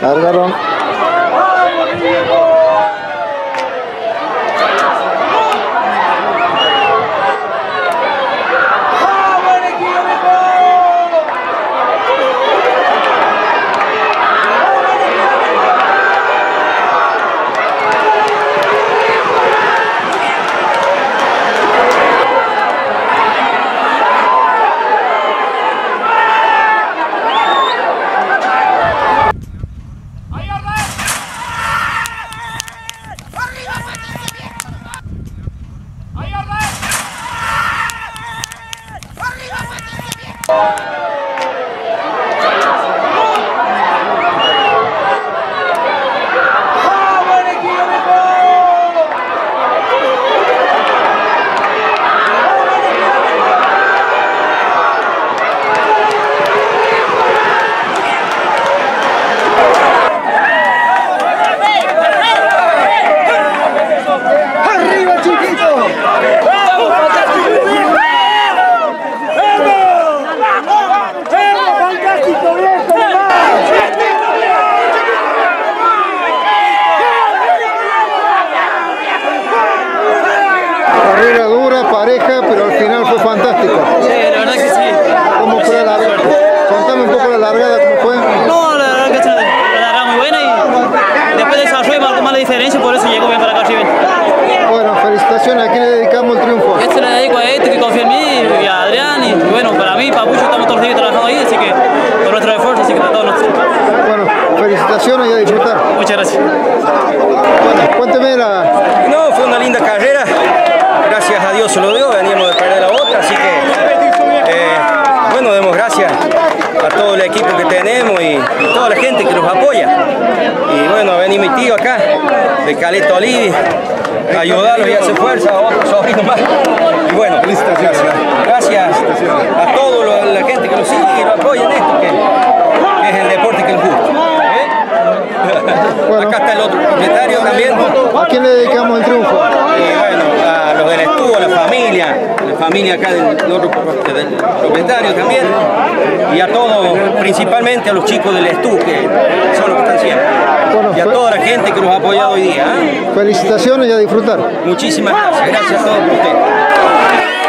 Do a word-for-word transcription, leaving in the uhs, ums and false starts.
Largaron. Carrera dura, pareja, pero al final fue fantástico. Sí, la verdad que sí. ¿Cómo fue la largada? Contame un poco la largada, ¿cómo fue? No, la verdad que la largada muy buena y después de esa fue marcó más la diferencia, por eso llegó bien para acá, bien. Bueno, felicitaciones, ¿a quién le dedicamos el triunfo? Este le dedico a este que confía en mí y a Adrián y bueno, para mí, para Pucho, estamos todos los días trabajando ahí, así que por nuestro esfuerzo, así que para todos nosotros. Bueno, felicitaciones y a disfrutar. Muchas gracias. Bueno, cuénteme la... No, fue una linda carrera. Gracias a Dios se lo dio, veníamos de perder la otra, así que eh, bueno, demos gracias a todo el equipo que tenemos y toda la gente que nos apoya. Y bueno, vení mi tío acá, de Caleta Olivi, a ayudarlos y hacer fuerza a otros sobrinos más. Y bueno, gracias, gracias a toda la gente que nos sigue y nos apoya en esto, que, que es el deporte que es justo. Bueno. Acá está el otro propietario también. ¿A quién le dedicamos el triunfo? Y bueno, a los del estuvo, a la familia, la familia acá del, del otro del propietario también, y a todos, principalmente a los chicos del estuvo, que son los que están siempre. Bueno, y a toda la gente que nos ha apoyado hoy día. ¿eh? Felicitaciones y a disfrutar. Muchísimas gracias, gracias a todos por ustedes.